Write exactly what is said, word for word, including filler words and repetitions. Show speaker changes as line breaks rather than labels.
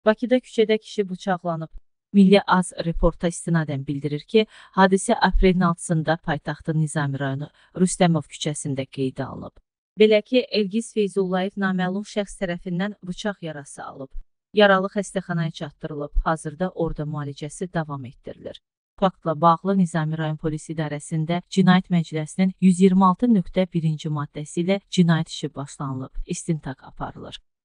Bakıda küçədə kişi bıçaqlanıb. Milli Az reporta istinadən bildirir ki, hadisə aprelin altısında paytaxtın Nizami rayonu Rüstəmov küçəsində qeydə alınıb. Belə ki, Elgiz Feyzullayev naməlum şəxs tərəfindən bıçaq yarası alıb. Yaralı xəstəxanaya çatdırılıb, hazırda orada müalicəsi davam etdirilir. Faktla bağlı Nizami rayon polis idarəsində Cinayət Məcəlləsinin yüz iyirmi altı nöqtə birinci maddəsi ilə cinayət işi başlanılıb, istintaq aparılır.